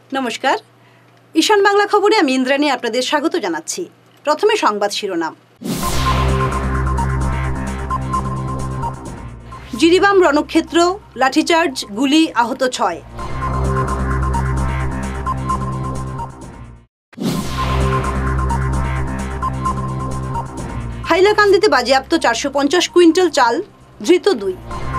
নমস্কার, ঈশান বাংলা খবরে আমি ইন্দ্রাণী আপনাদের স্বাগত জানাচ্ছি। প্রথমে সংবাদ শিরোনাম। জিরিবাম রণক্ষেত্র, লাঠিচার্জ, গুলি, আহত 6। হাইলাকান্দিতে বাজেয়াপ্ত 450 কুইন্টাল চাল, ধৃত 2।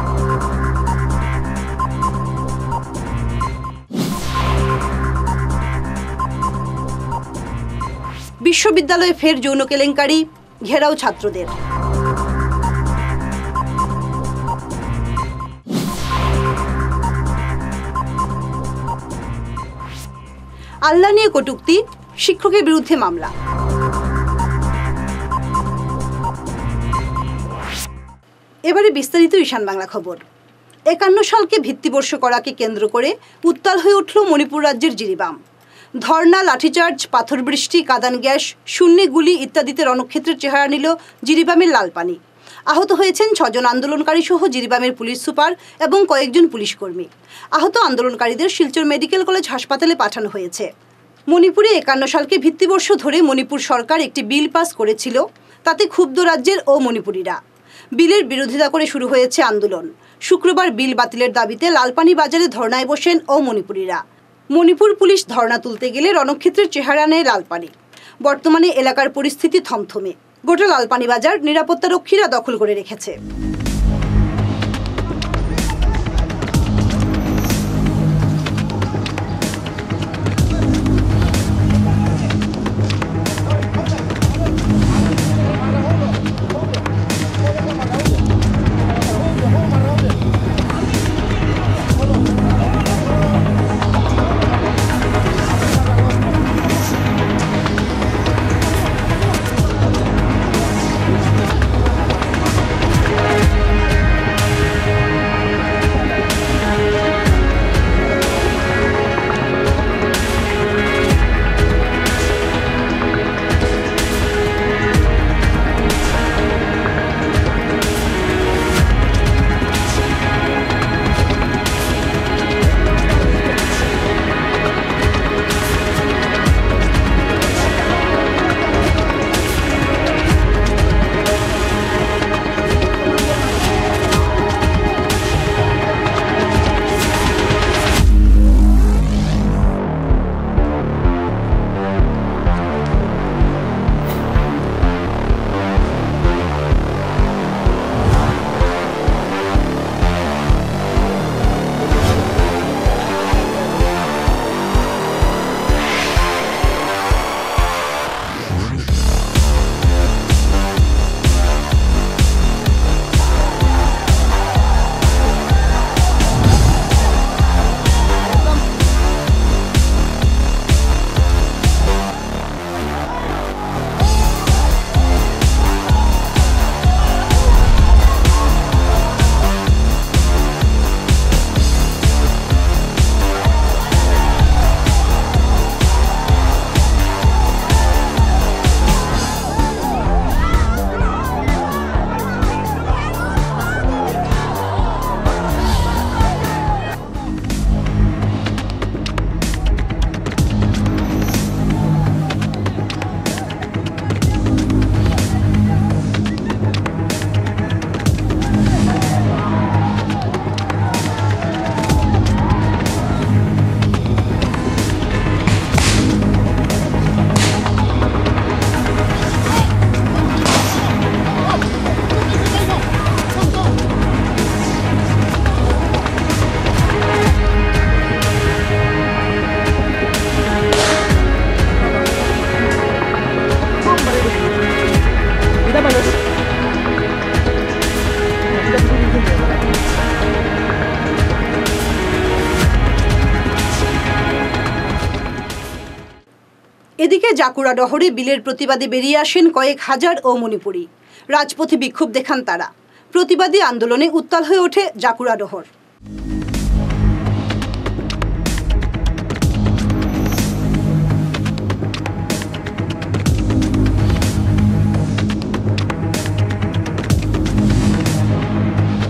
বিশ্ববিদ্যালয়ে ফের যৌন কেলেঙ্কারি, ঘেরাও ছাত্রদের। আল্লাহ নিয়ে কটূক্তি, শিক্ষকের বিরুদ্ধে মামলা। এবারে বিস্তারিত ঈশান বাংলা খবর। 51 সালকে ভিত্তিবর্ষ করাকে কেন্দ্র করে উত্তাল হয়ে উঠল মণিপুর রাজ্যের জিরিবাম। ধর্না, লাঠিচার্জ, পাথর বৃষ্টি, কাদান গ্যাস, শূন্যে গুলি ইত্যাদিতে রণক্ষেত্রের চেহারা নিল জিরিবামের লালপানি। আহত হয়েছেন 6 জন আন্দোলনকারী সহ জিরিবামের পুলিশ সুপার এবং কয়েকজন পুলিশ কর্মী। আহত আন্দোলনকারীদের শিলচর মেডিকেল কলেজ হাসপাতালে পাঠানো হয়েছে। মণিপুরে 51 সালকে ভিত্তিবর্ষ ধরে মণিপুর সরকার একটি বিল পাস করেছিল, তাতে ক্ষুব্ধ রাজ্যের ও মণিপুরীরা। বিলের বিরোধিতা করে শুরু হয়েছে আন্দোলন। শুক্রবার বিল বাতিলের দাবিতে লালপানি বাজারে ধর্নায় বসেন ও মণিপুরীরা। মণিপুর পুলিশ ধর্না তুলতে গেলে রণক্ষেত্রের চেহারা নেয় লালপানি। বর্তমানে এলাকার পরিস্থিতি থমথমে। গোটা লালপানি বাজার নিরাপত্তারক্ষীরা দখল করে রেখেছে। এদিকে জাকুড়া ডহরে বিলের প্রতিবাদে বেরিয়ে আসেন কয়েক হাজার ও মণিপুরী। রাজপথে বিক্ষোভ দেখান তারা। প্রতিবাদী আন্দোলনে উত্তাল হয়ে ওঠে জাকুড়া ডহর।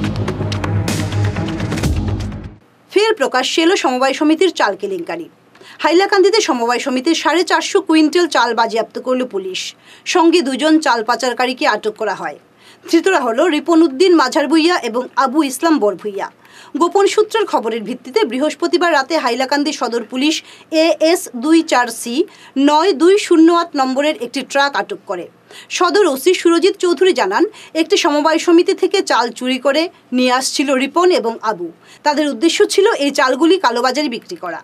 ফের প্রকাশ্যে এলো সমবায় সমিতির চাল কেলেঙ্কারি। হাইলাকান্দিতে সমবায় সমিতির 450 কুইন্টাল চাল বাজেয়াপ্ত করল পুলিশ। সঙ্গে 2 জন চাল পাচারকারীকে আটক করা হয়। ধৃতরা হল রিপন উদ্দিন মাঝার ভুইয়া এবং আবু ইসলাম বরভুইয়া। গোপন সূত্রের খবরের ভিত্তিতে বৃহস্পতিবার রাতে হাইলাকান্দি সদর পুলিশ AS 24C 9208 নম্বরের একটি ট্রাক আটক করে। সদর ওসি সুরজিৎ চৌধুরী জানান, একটি সমবায় সমিতি থেকে চাল চুরি করে নিয়ে আসছিল রিপন এবং আবু। তাদের উদ্দেশ্য ছিল এই চালগুলি কালোবাজারে বিক্রি করা।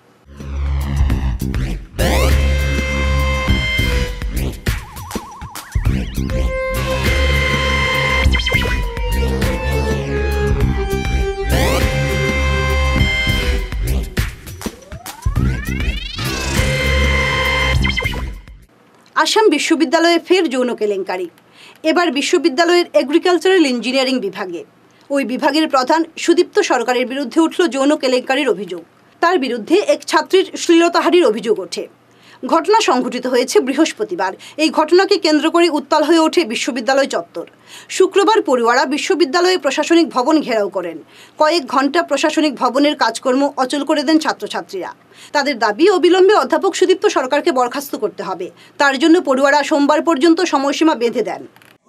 আসাম বিশ্ববিদ্যালয়ে ফের যৌন কেলেঙ্কারি। এবার বিশ্ববিদ্যালয়ের এগ্রিকালচারাল ইঞ্জিনিয়ারিং বিভাগে ওই বিভাগের প্রধান সুদীপ্ত সরকারের বিরুদ্ধে উঠল যৌন কেলেঙ্কারির অভিযোগ। তার বিরুদ্ধে এক ছাত্রীর শ্লীলতাহানির অভিযোগ ওঠে। ঘটনা সংঘটিত হয়েছে বৃহস্পতিবার। এই ঘটনাকে কেন্দ্র করে উত্তাল হয়ে ওঠে বিশ্ববিদ্যালয় চত্বর। শুক্রবার পড়ুয়ারা বিশ্ববিদ্যালয়ে প্রশাসনিক ভবন ঘেরাও করেন। কয়েক ঘন্টা প্রশাসনিক ভবনের কাজকর্ম অচল করে দেন ছাত্রছাত্রীরা। তাদের দাবি, অবিলম্বে অধ্যাপক সুদীপ্ত সরকারকে বরখাস্ত করতে হবে। তার জন্য পড়ুয়ারা সোমবার পর্যন্ত সময়সীমা বেঁধে দেন।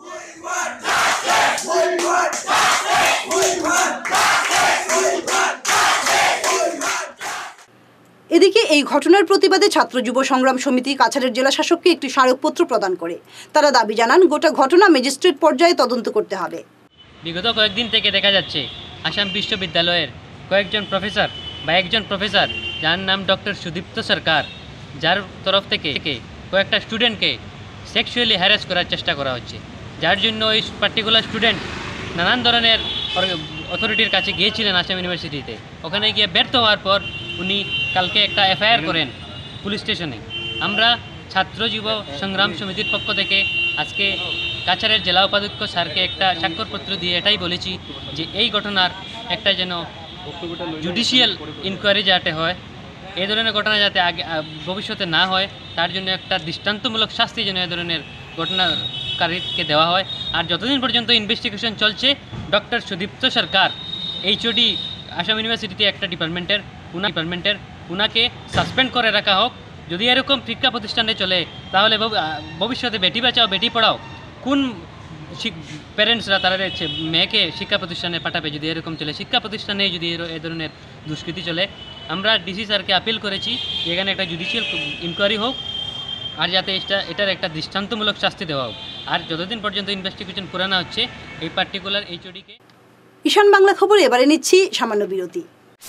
এদিকে এই ঘটনার প্রতিবাদে ছাত্র যুব সংগ্রাম সমিতি কাছাড়ের জেলা শাসককে একটি স্মারকপত্র প্রদান করে। তারা দাবি জানান, গোটা ঘটনা ম্যাজিস্ট্রেট পর্যায়ে তদন্ত করতে হবে। বিগত কয়েকদিন থেকে দেখা যাচ্ছে আসাম বিশ্ববিদ্যালয়ের কয়েকজন প্রফেসর বা একজন প্রফেসর, যার নাম ডক্টর সুদীপ্ত সরকার, যার তরফ থেকে কয়েকটা স্টুডেন্টকে সেক্সুয়ালি হ্যারাস করার চেষ্টা করা হচ্ছে, যার জন্য ওই পার্টিকুলার স্টুডেন্ট নানান ধরনের অথরিটির কাছে গিয়েছিলেন আসাম ইউনিভার্সিটিতে। ওখানে গিয়ে ব্যর্থ হওয়ার পর উনি কালকে একটা FIR করেন পুলিশ স্টেশনে। আমরা ছাত্র যুব সংগ্রাম সমিতির পক্ষ থেকে আজকে কাছাড়ের জেলা উপাধ্যক্ষ স্যারকে একটা স্বাক্ষরপত্র দিয়ে এটাই বলেছি যে এই ঘটনার একটা যেন জুডিশিয়াল ইনকোয়ারি যাতে হয়, এই ধরনের ঘটনা যাতে আগে ভবিষ্যতে না হয়, তার জন্য একটা দৃষ্টান্তমূলক শাস্তি যেন এই ধরনের ঘটনাকারীকে দেওয়া হয়। আর যতদিন পর্যন্ত ইনভেস্টিগেশন চলছে, ডক্টর সুদীপ্ত সরকার HOD আসাম ইউনিভার্সিটিতে একটা ডিপার্টমেন্টের উনাকে সাসপেন্ড করে রাখা হোক। যদি এরকম শিক্ষা প্রতিষ্ঠানে চলে, তাহলে ভবিষ্যতে বেটি বাঁচাও বেটি পড়াও কোন প্যারেন্টসরা তারা মেয়েকে শিক্ষা প্রতিষ্ঠানে পাঠাবে? যদি এরকম চলে, শিক্ষা প্রতিষ্ঠানে যদি এ ধরনের দুষ্কৃতি চলে, আমরা DC স্যারকে আপিল করেছি যে এখানে একটা জুডিশিয়াল ইনকোয়ারি হোক আর যাতে এটার একটা দৃষ্টান্তমূলক শাস্তি দেওয়া হোক। আর যতদিন পর্যন্ত ইনভেস্টিগেশন পুরানো হচ্ছে এই পার্টিকুলার HOD-কে। ঈশান বাংলা খবর এবারে নিচ্ছি সামান্য বিরতি।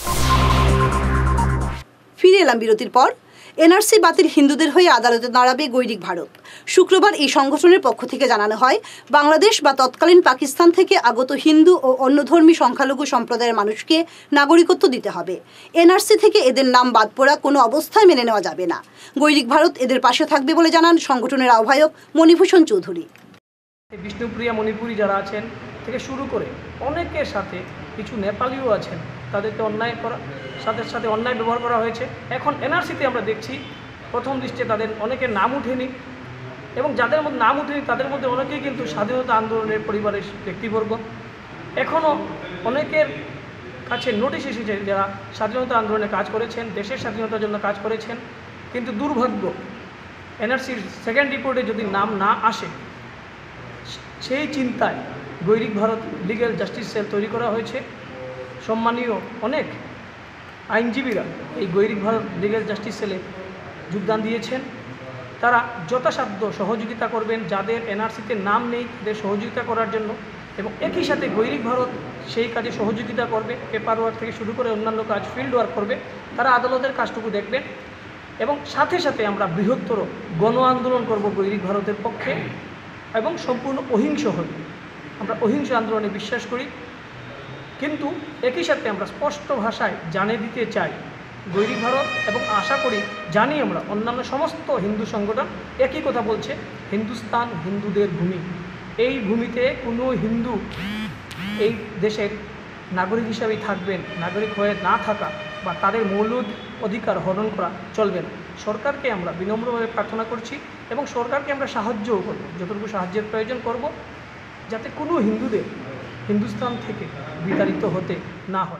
ফিরে এলাম বিরতির পর। NRC বাতিল হিন্দুদের হয়ে আদালতে দাঁড়াবে গৈরিক ভারত। শুক্রবার এই সংগঠনের পক্ষ থেকে জানানো হয়, বাংলাদেশ বা তৎকালীন পাকিস্তান থেকে আগত হিন্দু ও অন্যধর্মী সংখ্যালঘু সম্প্রদায়ের মানুষকে নাগরিকত্ব দিতে হবে। NRC থেকে এদের নাম বাদ পড়া কোনো অবস্থায় মেনে নেওয়া যাবে না। গৈরিক ভারত এদের পাশে থাকবে বলে জানান সংগঠনের আহ্বায়ক মণিভূষণ চৌধুরী। বিষ্ণুপ্রিয়া মণিপুরী যারা আছেন থেকে শুরু করে অনেকের সাথে কিছু নেপালিও আছেন, তাদেরকে সাথে অন্যায় ব্যবহার করা হয়েছে। এখন NRC-তে আমরা দেখছি প্রথম দৃষ্টিতে তাদের অনেকের নাম উঠেনি, এবং যাদের মধ্যে নাম উঠেনি তাদের মধ্যে অনেকেই কিন্তু স্বাধীনতা আন্দোলনের পরিবারের ব্যক্তিবর্গ। এখনও অনেকের কাছে নোটিশ এসেছে যারা স্বাধীনতা আন্দোলনে কাজ করেছেন, দেশের স্বাধীনতার জন্য কাজ করেছেন, কিন্তু দুর্ভাগ্য NRC-র সেকেন্ড রিপোর্টে যদি নাম না আসে, সেই চিন্তায় Gairik Bharat legal justice cell তৈরি করা হয়েছে। সম্মানীয় অনেক আইনজীবীরা এই গৈরিক ভারত লিগ্যাল জাস্টিস সেলে যোগদান দিয়েছেন। তারা যথাসাধ্য সহযোগিতা করবেন, যাদের NRC-তে নাম নেই তাদের সহযোগিতা করার জন্য, এবং একই সাথে গৈরিক ভারত সেই কাজে সহযোগিতা করবে। পেপার ওয়ার্ক থেকে শুরু করে অন্যান্য কাজ, ফিল্ড ওয়ার্ক করবে। তারা আদালতের কাজটুকু দেখবেন, এবং সাথে সাথে আমরা বৃহত্তর গণ আন্দোলন করব গৈরিক ভারতের পক্ষে, এবং সম্পূর্ণ অহিংস হবে। আমরা অহিংস আন্দোলনে বিশ্বাস করি, কিন্তু একই সাথে আমরা স্পষ্ট ভাষায় জানিয়ে দিতে চাই গৈরিক ভারত, এবং আশা করি জানি আমরা অন্যান্য সমস্ত হিন্দু সংগঠন একই কথা বলছে, হিন্দুস্তান হিন্দুদের ভূমি। এই ভূমিতে কোনো হিন্দু এই দেশের নাগরিক হিসাবেই থাকবেন, নাগরিক হয়ে না থাকা বা তাদের মৌলিক অধিকার হরণ করা চলবে না। সরকারকে আমরা বিনম্রভাবে প্রার্থনা করছি, এবং সরকারকে আমরা সাহায্যও করব, যতটুকু সাহায্যের প্রয়োজন করব, যাতে কোনো হিন্দুদের হিন্দুস্তান থেকে বিতাড়িত হতে না হয়।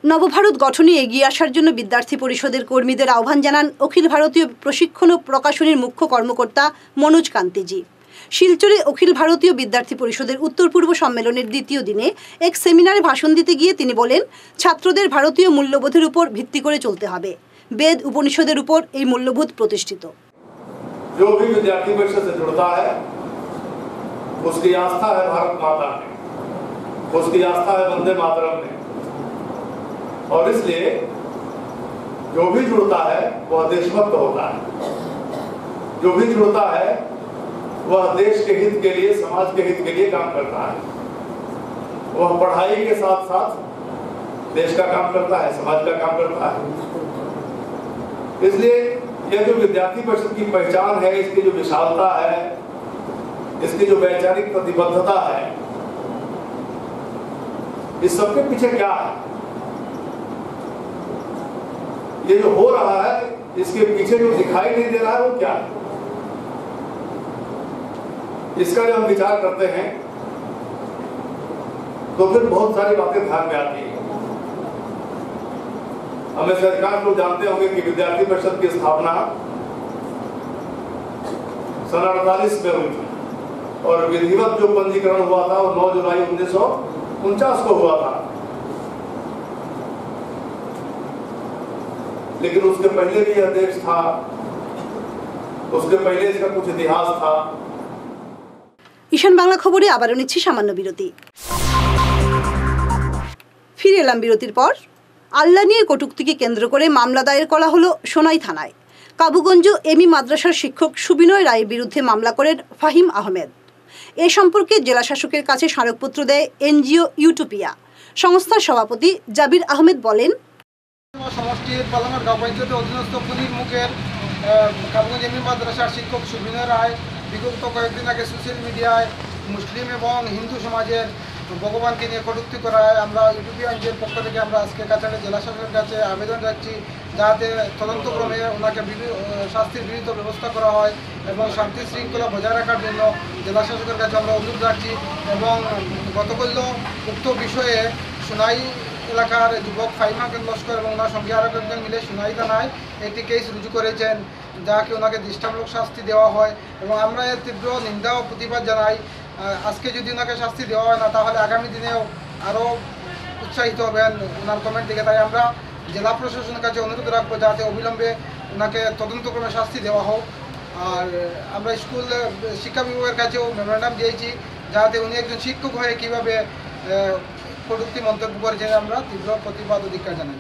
নবভারত গঠনে এগিয়ে আসার জন্য বিদ্যার্থী পরিষদের কর্মীদের আহ্বান জানান অখিল ভারতীয় প্রশিক্ষণ ও প্রকাশনীর মুখ্য কর্মকর্তা মনোজ কান্তিজি। শিলচরে অখিল ভারতীয় বিদ্যার্থী পরিষদের উত্তর পূর্ব সম্মেলনের দ্বিতীয় দিনে এক সেমিনারে ভাষণ দিতে গিয়ে তিনি বলেন, ছাত্রদের ভারতীয় মূল্যবোধের উপর ভিত্তি করে চলতে হবে। বেদ উপনিষদের উপর এই মূল্যবোধ প্রতিষ্ঠিত। जो भी विद्यार्थी परिषद से जुड़ता है उसकी आस्था है भारत माता में, उसकी आस्था है वंदे मातरम में, और इसलिए जो भी जुड़ता है वह देशभक्त होता है। जो भी जुड़ता है वह देश के हित के लिए, समाज के हित के लिए काम करता है। वह पढ़ाई के साथ साथ देश का काम करता है, समाज का काम करता है। इसलिए यह जो विद्यार्थी परिषद की पहचान है, इसकी जो विशालता है, इसकी जो वैचारिक प्रतिबद्धता है, इस सबके पीछे क्या है, ये जो हो रहा है इसके पीछे जो दिखाई नहीं दे रहा है वो क्या है, इसका जब हम विचार करते हैं तो फिर बहुत सारी बातें ध्यान में आती हैं। हमें से अधिकांश लोग जानते होंगे कि विद्यार्थी परिषद की स्थापना सन 48 में हुई थी और विधिवत जो पंजीकरण हुआ था वो 9 जुलाई 1949 को हुआ था। लेकिन उसके पहले भी यह देश था, उसके पहले इसका कुछ इतिहास था। ঈশান বাংলা খবরে আবারও নিচ্ছি সামান্য বিরতি। ফিরে এলাম বিরতির পর। আল্লাহ নিয়ে কটূক্তিকে কেন্দ্র করে মামলা দায়ের করা হলো সোনাই থানায়। কাবুগঞ্জ এমই মাদ্রাসার শিক্ষক সুবিনয় রায়ের বিরুদ্ধে মামলা করেন ফাহিম আহমেদ। এ সম্পর্কে জেলা শাসকের কাছে স্মারকপত্র দেয় এনজিও ইউটোপিয়া। সংস্থার সভাপতি জাবির আহমেদ বলেন, সমষ্টির পালামার গাঁও পঞ্চায়েতের অধীনস্থ পুলির মুখের কাবুগঞ্জ এমই মাদ্রাসার শিক্ষক সুবিনয় রায় বিগত কয়েকদিন আগে সোশ্যাল মিডিয়ায় মুসলিম এবং হিন্দু সমাজের ভগবানকে নিয়ে কটূক্তি করা হয়। আমরা ইউটিউবিয়া এনজিওর পক্ষ থেকে আমরা আজকে কাছাড়ে জেলা শাসকের কাছে আবেদন রাখছি যাতে তদন্তক্রমে ওনাকে শাস্তির বিহিত ব্যবস্থা করা হয় এবং শান্তি শৃঙ্খলা বজায় রাখার জন্য জেলা শাসকের কাছে আমরা অনুরোধ রাখছি। এবং গতকাল উক্ত বিষয়ে সোনাই এলাকার যুবক ফাহিম আহমেদ লস্কর এবং ওনার সঙ্গে আরও একজন মিলে সোনাই থানায় একটি কেস রুজু করেছেন, যাকে ওনাকে দৃষ্টান্তমূলক শাস্তি দেওয়া হয় এবং আমরা এর তীব্র নিন্দা ও প্রতিবাদ জানাই। আজকে যদি ওনাকে শাস্তি দেওয়া হয় না তাহলে আগামী দিনেও আরও উৎসাহিত হবেন ওনার কমেন্ট থেকে। তাই আমরা জেলা প্রশাসনের কাছে অনুরোধ রাখবো যাতে অবিলম্বে ওনাকে তদন্তক্রমে শাস্তি দেওয়া হোক। আর আমরা স্কুল শিক্ষা বিভাগের কাছেও মেমোরেন্ডাম দিয়েছি যাতে উনি একজন শিক্ষক হয়ে কীভাবে কটূক্তি মন্তব্য করেছেন আমরা তীব্র প্রতিবাদ ও ধিক্কার জানাই।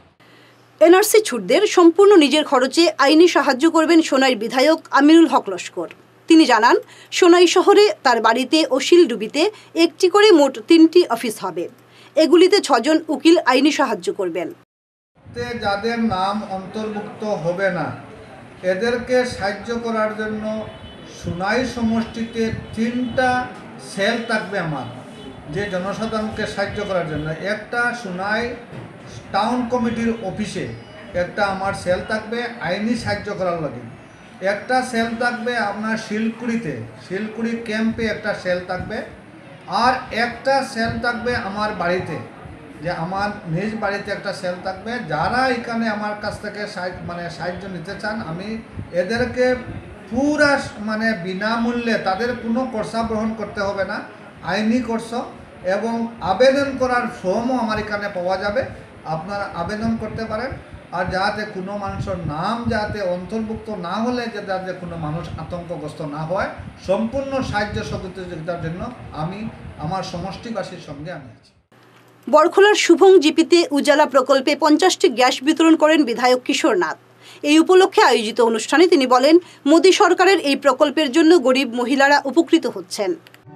এনআরসি ছুটদের সম্পূর্ণ নিজের খরচে আইনি সাহায্য করবেন সোনাইর বিধায়ক আমিনুল হক লস্কর। তিনি জানান, সোনাই শহরে তার বাড়িতে ও শিলডুবিতে একটি করে মোট 3টি অফিস হবে। এগুলিতে 6 জন উকিল আইনি সাহায্য করবেন। যাদের নাম অন্তর্ভুক্ত হবে না এদেরকে সাহায্য করার জন্য সোনাই সমষ্টিতে 3টা সেল থাকবে আমার, যে জনসাধারণকে সাহায্য করার জন্য। একটা সোনাই টাউন কমিটির অফিসে একটা আমার সেল থাকবে আইনি সাহায্য করার লাগে। একটা সেল থাকবে আপনার শিলকুড়ি ক্যাম্পে একটা সেল থাকবে, আর একটা সেল থাকবে আমার বাড়িতে, যে আমার নিজ বাড়িতে একটা সেল থাকবে। যারা এখানে আমার কাছ থেকে সাহায্য নিতে চান আমি এদেরকে পুরা বিনামূল্যে, তাদের কোনো খরচা গ্রহণ করতে হবে না, আইনি খরচ, এবং আবেদন করার ফর্মও আমার এখানে পাওয়া যাবে, আপনারা আবেদন করতে পারেন। আর যাতে কোনো মানুষের নাম যাতে অন্তর্ভুক্ত না হলে যাতে কোনো মানুষ আতঙ্কগ্রস্ত না হয়, সম্পূর্ণ সাহায্য সহযোগিতার জন্য আমি আমার সমষ্টিবাসীর সঙ্গে আমি আছি। বরখোলার শুভং জিপিতে উজালা প্রকল্পে 50টি গ্যাস বিতরণ করেন বিধায়ক কিশোর নাথ। এই উপলক্ষে আয়োজিত অনুষ্ঠানে তিনি বলেন, মোদী সরকারের এই প্রকল্পের জন্য গরিব মহিলারা উপকৃত হচ্ছেন।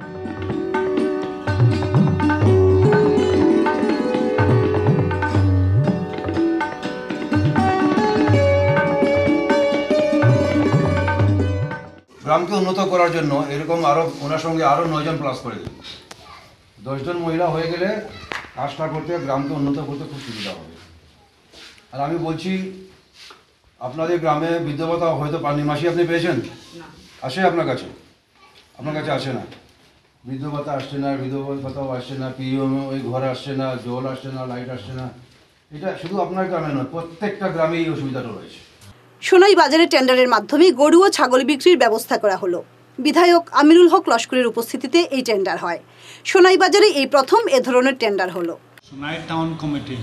গ্রামকে উন্নত করার জন্য এরকম আরও ওনার সঙ্গে আরও 9 জন প্লাস করে দিন। 10 জন মহিলা হয়ে গেলে কাজটা করতে, গ্রামকে উন্নত করতে খুব সুবিধা হবে। আর আমি বলছি, আপনাদের গ্রামে বৃদ্ধ ভাতা হয়তো পাননি, মাসি আপনি পেয়েছেন? আসে আপনার কাছে? আপনার কাছে আসে না, বৃদ্ধ ভাতা আসছে না, বৃদ্ধ ভাতাও আসছে না, পিএম ওই ঘর আসছে না, জল আসছে না, লাইট আসছে না। এটা শুধু আপনার গ্রামে নয়, প্রত্যেকটা গ্রামে এই অসুবিধাটা রয়েছে। সোনাই বাজারে টেন্ডারের মাধ্যমে গরু ও ছাগল বিক্রির ব্যবস্থা করা হলো। বিধায়ক আমিনুল হক লস্করের উপস্থিতিতে এই টেন্ডার হয়। সোনাই বাজারে এই প্রথম এ ধরনের টেন্ডার হলো। সোনাই টাউন কমিটির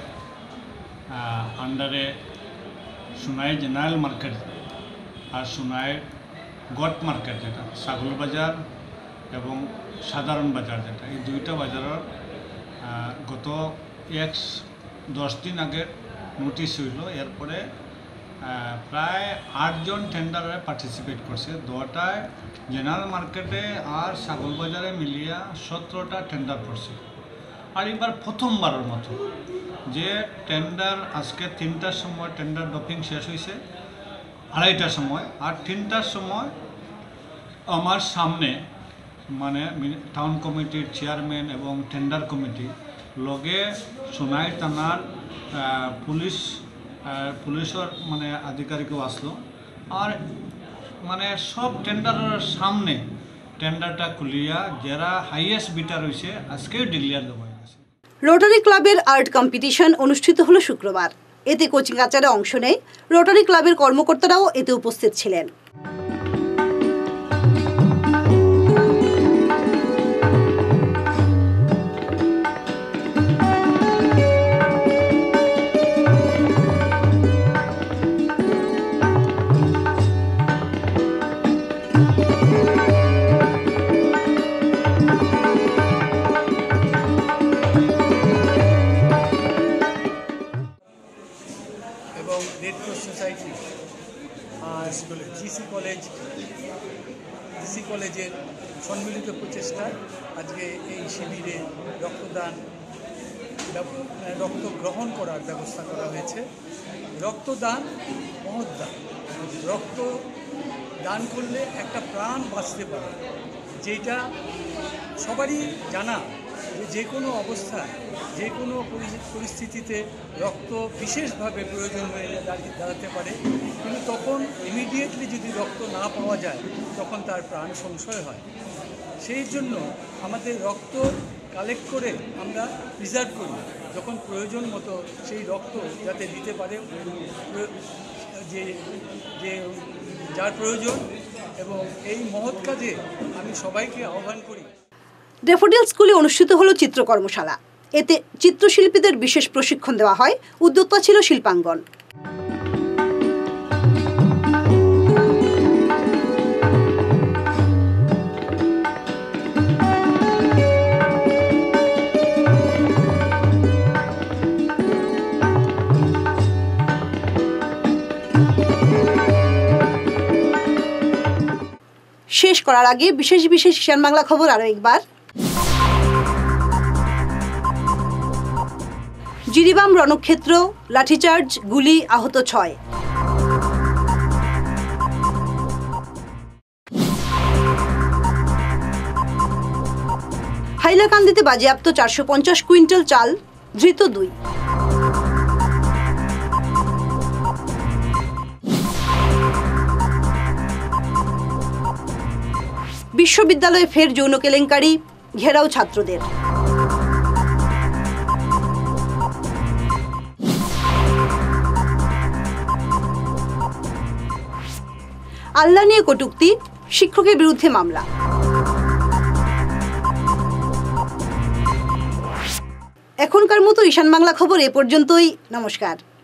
আন্ডারে সোনাই জেনারেল মার্কেট আর সোনাই গট মার্কেট, যেটা ছাগল বাজার এবং সাধারণ বাজার, যেটা এই দুইটা বাজারের গত 10 দিন আগে নোটিশ হইল। এরপরে প্রায় 8 জন টেন্ডারে পার্টিসিপেট করছে। 2টায় জেনারেল মার্কেটে আর ছাগল বাজারে মিলিয়া 17টা টেন্ডার করছে। আর এবার প্রথমবারের মতো যে টেন্ডার আজকে 3টার সময় টেন্ডার ডপিং শেষ হয়েছে, 2:30টার সময়, আর 3টার সময় আমার সামনে মানে টাউন কমিটির চেয়ারম্যান এবং টেন্ডার কমিটি লগে সোনাই থানার পুলিশের মানে আধিকারিকও আসলো। আর মানে সব টেন্ডারের সামনে টেন্ডারটা খুলিয়া যারা হাইয়েস্ট বিটার হয়েছে আজকেও ডিক্লেয়ার দেওয়া হয়ে গেছে। রোটারি ক্লাবের আর্ট কম্পিটিশন অনুষ্ঠিত হলো শুক্রবার। এতে কোচিং আচারে অংশ নেয় রোটারি ক্লাবের কর্মকর্তারাও এতে উপস্থিত ছিলেন। এবং রেড ক্রস সোসাইটি জিসি কলেজের সম্মিলিত প্রচেষ্টায় আজকে এই শিবিরে রক্ত গ্রহণ করার ব্যবস্থা করা হয়েছে। রক্তদান মহৎদান। রক্ত দান করলে একটা প্রাণ বাঁচতে পারে, যেটা সবারই জানা যে কোনো অবস্থায় যে কোনো পরিস্থিতিতে রক্ত বিশেষভাবে প্রয়োজন হয়ে দাঁড়াতে পারে। কিন্তু তখন ইমিডিয়েটলি যদি রক্ত না পাওয়া যায় তখন তার প্রাণ সংশয় হয়। সেই জন্য আমাদের রক্ত কালেক্ট করে আমরা প্রিজার্ভ করি, যখন প্রয়োজন মতো সেই রক্ত যাতে দিতে পারে যে যার প্রয়োজন। এবং এই মহৎ কাজে আমি সবাইকে আহ্বান করি। ড্যাফোডিল স্কুলে অনুষ্ঠিত হলো চিত্র কর্মশালা। এতে চিত্রশিল্পীদের বিশেষ প্রশিক্ষণ দেওয়া হয়। উদ্যোক্তা ছিল শিল্পাঙ্গন। শেষ করার আগে বিশেষ ঈশান বাংলা খবর আরও একবার। জিরিবাম রণক্ষেত্র, লাঠিচার্জ, গুলি, আহত 6। হাইলাকান্দিতে বাজেয়াপ্ত 450 কুইন্টাল চাল, ধৃত 2। বিশ্ববিদ্যালয়ে ফের যৌন কেলেঙ্কারি, ঘেরাও ছাত্রদের। আল্লাহ নিয়ে কটূক্তি, শিক্ষকের বিরুদ্ধে মামলা। এখনকার মতো ঈশান বাংলা খবর এ পর্যন্তই। নমস্কার।